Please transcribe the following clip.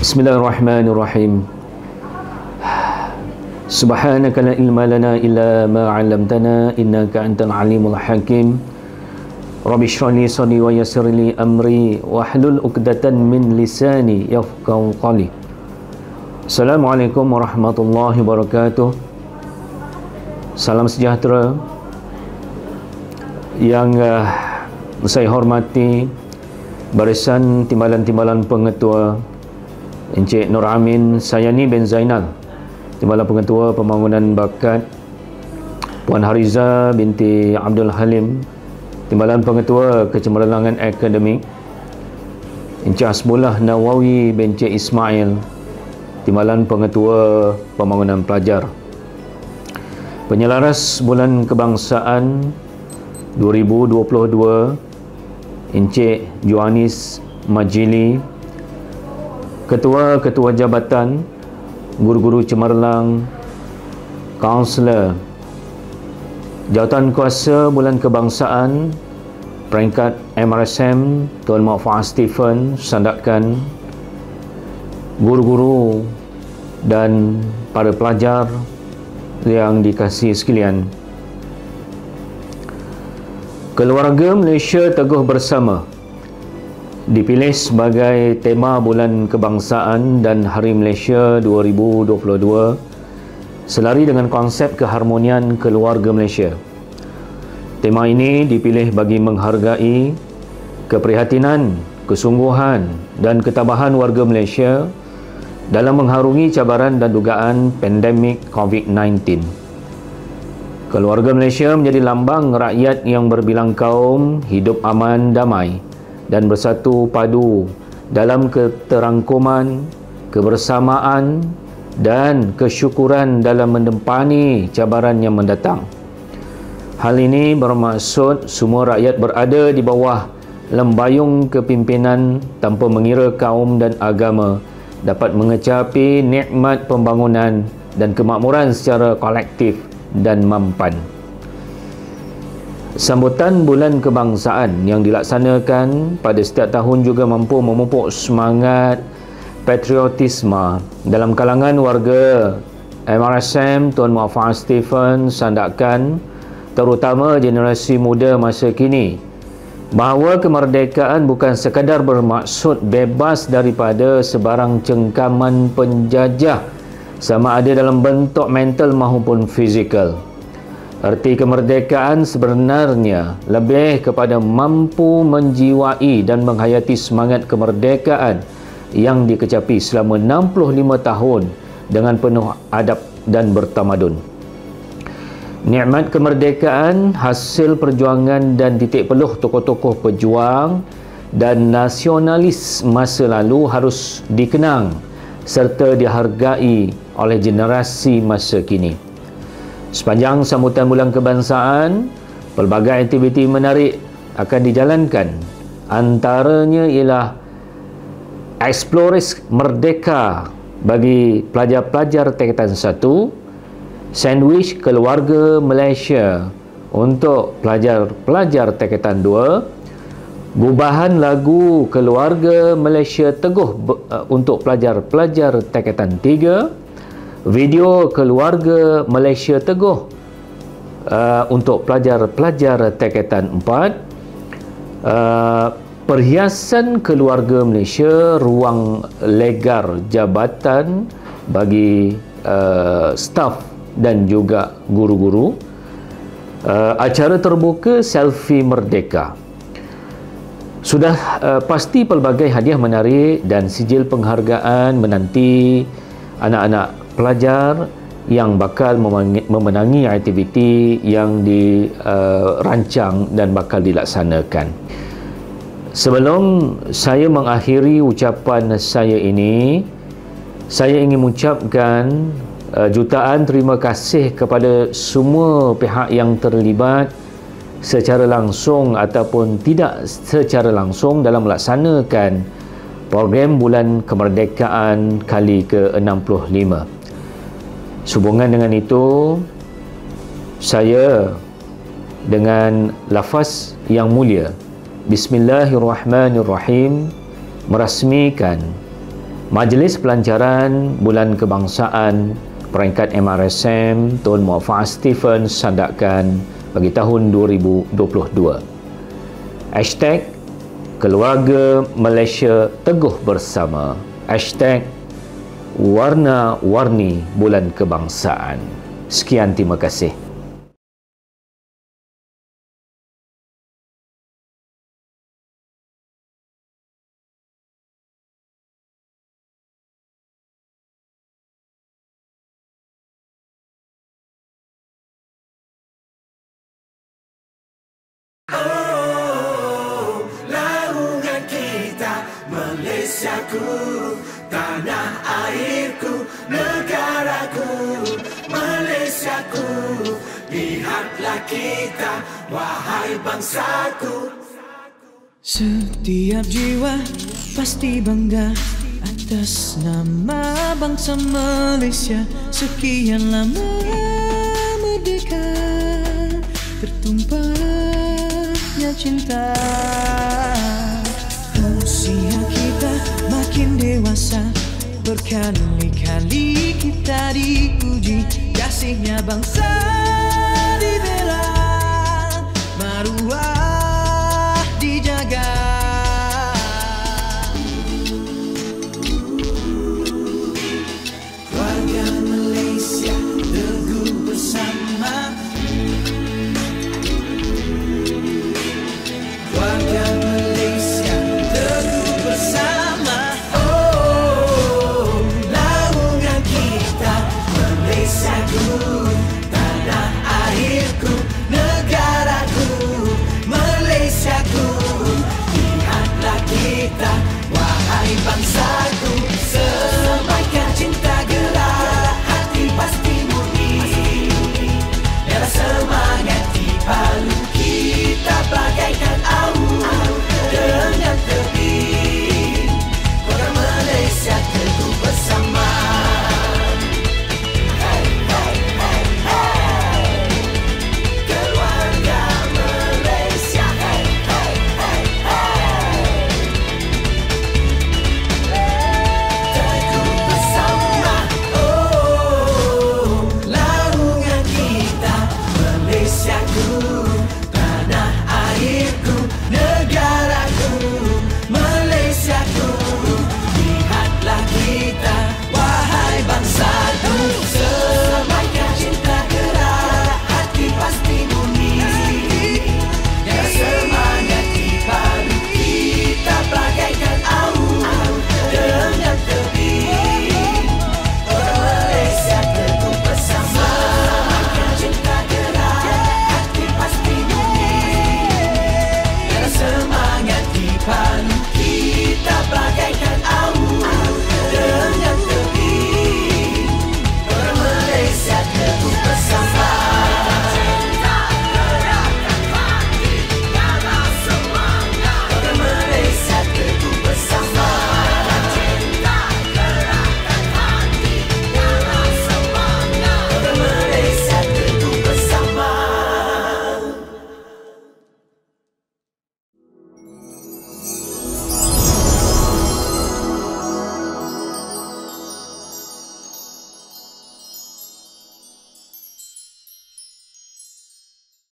Bismillahirrahmanirrahim. Subhanaka la ilma lana illa ma 'allamtana innaka antal alimul hakim. Rabbi shrah li sadri wa yassir li amri wahlul 'uqdatan min lisani yafqahu qawli. Assalamualaikum warahmatullahi wabarakatuh. Salam sejahtera yang saya hormati barisan timbalan-timbalan pengetua Encik Nur Amin Sayani bin Zainal, Timbalan Pengetua Pembangunan Bakat, Puan Hariza binti Abdul Halim, Timbalan Pengetua Kecemerlangan Akademik, Encik Hasbullah Nawawi bin Encik Ismail, Timbalan Pengetua Pembangunan Pelajar. Penyelaras Bulan Kebangsaan 2022 Encik Johanis Majili, Ketua-Ketua Jabatan, Guru-Guru Cemerlang, Kaunselor, Jawatan Kuasa Bulan Kebangsaan, Peringkat MRSM, Tuan Mak Fahaz Stephen Sandakan, Guru-Guru dan para pelajar yang dikasihi sekalian. Keluarga Malaysia Teguh Bersama dipilih sebagai tema Bulan Kebangsaan dan Hari Malaysia 2022 selari dengan konsep keharmonian keluarga Malaysia. Tema ini dipilih bagi menghargai keprihatinan, kesungguhan dan ketabahan warga Malaysia dalam mengharungi cabaran dan dugaan pandemik COVID-19. Keluarga Malaysia menjadi lambang rakyat yang berbilang kaum, hidup aman, damai dan bersatu padu dalam keterangkuman, kebersamaan dan kesyukuran dalam menempani cabaran yang mendatang. Hal ini bermaksud semua rakyat berada di bawah lembayung kepimpinan tanpa mengira kaum dan agama dapat mengecapi nikmat pembangunan dan kemakmuran secara kolektif dan mampan. Sambutan Bulan Kebangsaan yang dilaksanakan pada setiap tahun juga mampu memupuk semangat patriotisme dalam kalangan warga MRSM Tuan Mak Fahaz Stephen Sandakan, terutama generasi muda masa kini, bahawa kemerdekaan bukan sekadar bermaksud bebas daripada sebarang cengkaman penjajah sama ada dalam bentuk mental maupun fizikal. Arti kemerdekaan sebenarnya lebih kepada mampu menjiwai dan menghayati semangat kemerdekaan yang dikecapi selama 65 tahun dengan penuh adab dan bertamadun. Nikmat kemerdekaan hasil perjuangan dan titik peluh tokoh-tokoh pejuang dan nasionalis masa lalu harus dikenang serta dihargai oleh generasi masa kini. Sepanjang sambutan Bulan Kebangsaan, pelbagai aktiviti menarik akan dijalankan. Antaranya ialah Eksplorasi Merdeka bagi pelajar-pelajar tingkatan 1, Sandwich Keluarga Malaysia untuk pelajar-pelajar tingkatan 2, Gubahan Lagu Keluarga Malaysia Teguh untuk pelajar-pelajar tingkatan 3, Video Keluarga Malaysia Teguh untuk pelajar-pelajar tingkatan 4, Perhiasan Keluarga Malaysia Ruang Legar Jabatan bagi staf dan juga guru-guru, acara terbuka Selfie Merdeka. Sudah pasti pelbagai hadiah menarik dan sijil penghargaan menanti anak-anak pelajar yang bakal memenangi aktiviti yang dirancang dan bakal dilaksanakan. Sebelum saya mengakhiri ucapan saya ini, saya ingin mengucapkan jutaan terima kasih kepada semua pihak yang terlibat secara langsung ataupun tidak secara langsung dalam melaksanakan program Bulan Kemerdekaan kali ke-65. Sehubungan dengan itu, saya dengan lafaz yang mulia Bismillahirrahmanirrahim merasmikan Majlis Pelancaran Bulan Kebangsaan peringkat MRSM Tun Muhammad Stephen sandakan bagi tahun 2022. Hashtag Keluarga Malaysia Teguh Bersama. Hashtag Warna-Warni Bulan Kebangsaan. Sekian, terima kasih. Malaysiaku, tanah airku, negaraku, Malaysiaku, lihatlah kita, wahai bangsaku. Setiap jiwa pasti bangga atas nama bangsa Malaysia. Sekian lama merdeka, tertumpahnya cinta. Usia kita makin dewasa, berkali-kali kita diuji. Kasihnya bangsa dibela, maruah dijaga. Warga Malaysia teguh bersama. Warga Malaysia teguh bersama. Oh, naungan kita, Malaysiaku, tanah airku, negaraku, Malaysiaku, lihatlah kita, wahai bangsa.